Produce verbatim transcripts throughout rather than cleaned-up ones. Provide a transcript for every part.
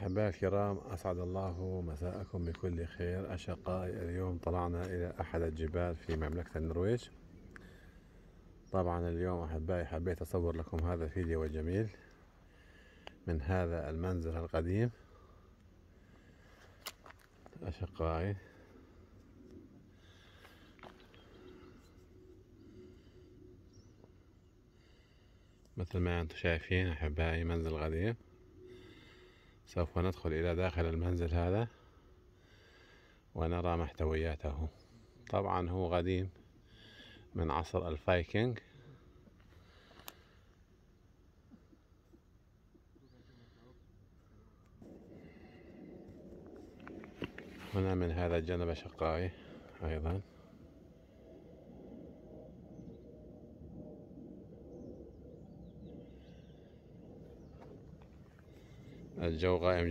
أحبائي الكرام، أسعد الله مساءكم بكل خير. أشقائي، اليوم طلعنا إلى أحد الجبال في مملكة النرويج. طبعا اليوم أحبائي حبيت أصور لكم هذا الفيديو الجميل من هذا المنزل القديم. أشقائي، مثل ما أنتم شايفين أحبائي، منزل قديم. سوف ندخل إلى داخل المنزل هذا ونرى محتوياته. طبعا هو قديم من عصر الفايكنج. هنا من هذا الجانب أشقائي أيضا الجو غائم.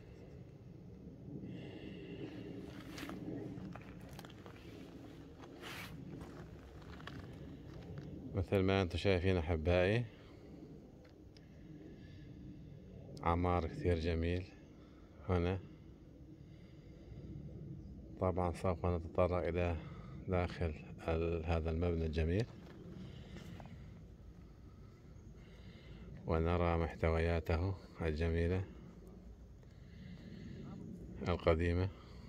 مثل ما انتم شايفين أحبائي، عمار كثير جميل هنا. طبعا سوف نتطرق إلى داخل هذا المبنى الجميل ونرى محتوياته الجميلة القديمة.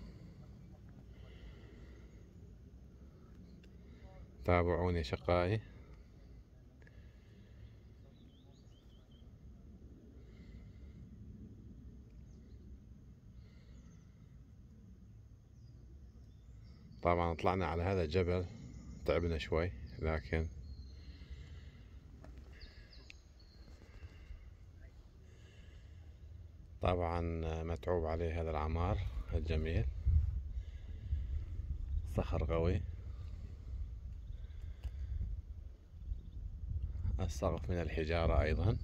تابعوني شقائي. طبعا طلعنا على هذا الجبل، تعبنا شوي، لكن طبعا متعوب عليه هذا العمار الجميل. صخر قوي، السقف من الحجارة أيضا.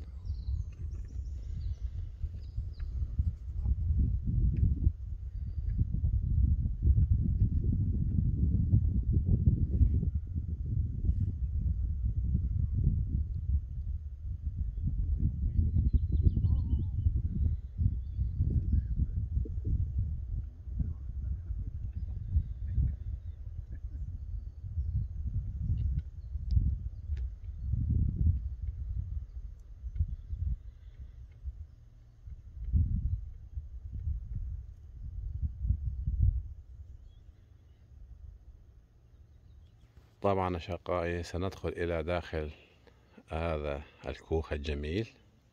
طبعا أشقائي سندخل إلى داخل هذا الكوخ الجميل.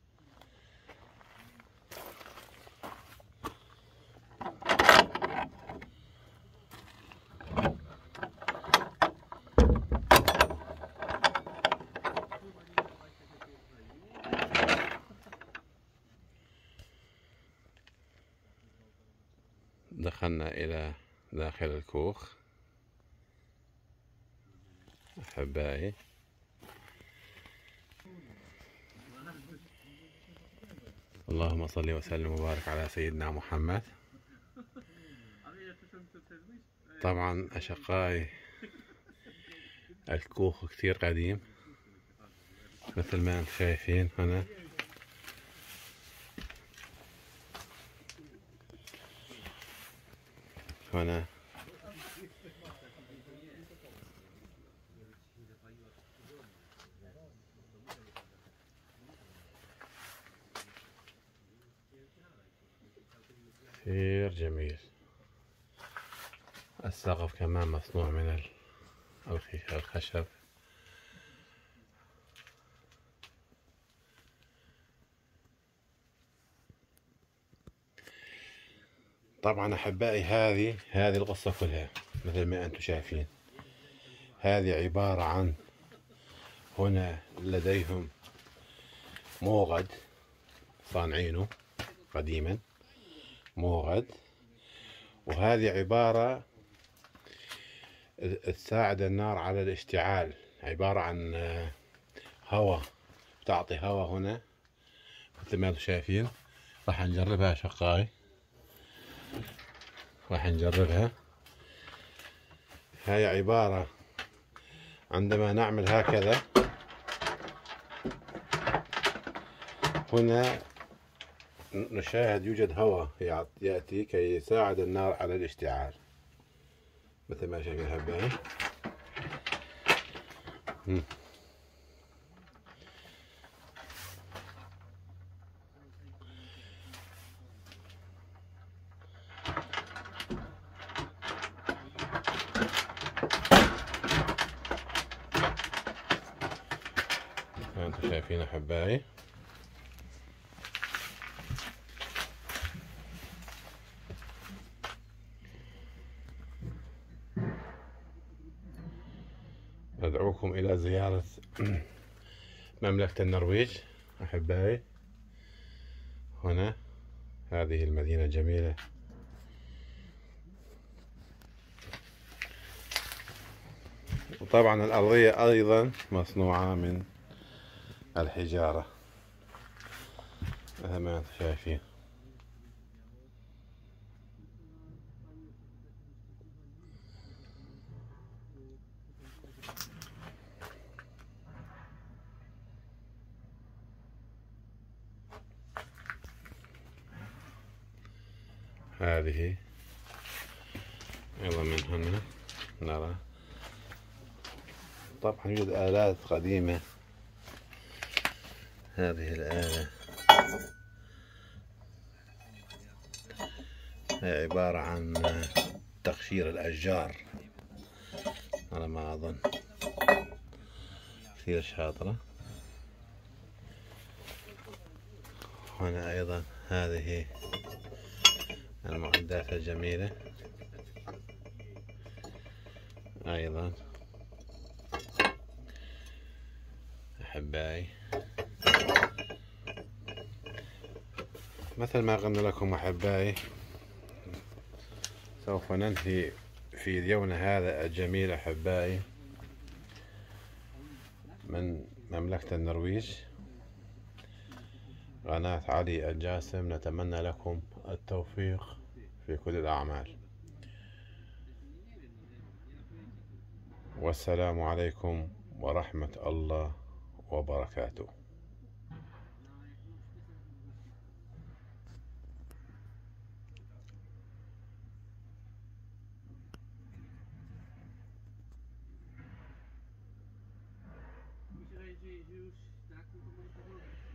دخلنا إلى داخل الكوخ أحبائي. اللهم صل وسلم وبارك على سيدنا محمد. طبعا أشقائي الكوخ كثير قديم مثل ما انتم شايفين هنا. هنا كثير جميل. السقف كمان مصنوع من الخشب. طبعا أحبائي هذه هذه القصة كلها مثل ما أنتم شايفين. هذه عبارة عن، هنا لديهم موغد صانعينه قديما، موغد. وهذه عبارة تساعد النار على الاشتعال، عبارة عن هواء، تعطي هواء هنا مثل ما انتم شايفين. راح نجربها شقائي، راح نجربها. هاي عبارة عندما نعمل هكذا هنا نشاهد يوجد هواء يأتي كي يساعد النار على الاشتعال مثل ما شايفين أحبائي. انتم شايفين أحبائي. أدعوكم إلى زيارة مملكة النرويج أحبائي. هنا هذه المدينة الجميلة، وطبعا الأرضية أيضا مصنوعة من الحجارة مثل ما انتم شايفين. هذه أيضا من هنا نرى طبعا يوجد آلات قديمة. هذه الآلة هي عبارة عن تقشير الأشجار على ما أظن، كثير شاطرة. هنا أيضا هذه المعدات الجميلة أيضا أحبائي. مثل ما قلنا لكم أحبائي، سوف ننهي فيديونا هذا الجميل أحبائي من مملكة النرويج، قناة علي الجاسم. نتمنى لكم التوفيق في كل الأعمال، والسلام عليكم ورحمة الله وبركاته. Musi raczej już tak, to może